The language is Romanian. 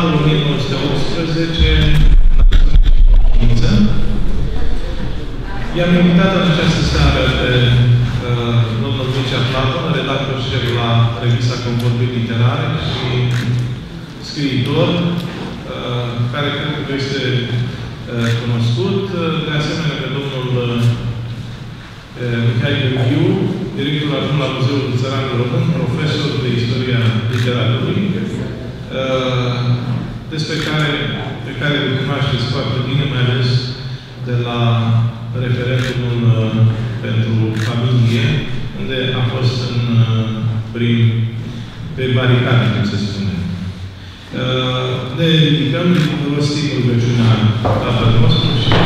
anul 1918, i-am invitat în această seară pe domnul Mircea Platon, redactor șef la revista Convorbiri Literare și scriitor, care cred că este cunoscut. De asemenea, pe domnul Mihai Gheorghiu, director adjunct la Muzeul Țăranului Român, profesor de istoria literaturii, pe care îl cunoașteți foarte bine, mai ales de la referendumul pentru familie, unde a fost pe baricade, cum se spune. Ne ridicăm, rostim rugăciunea Tatăl nostru și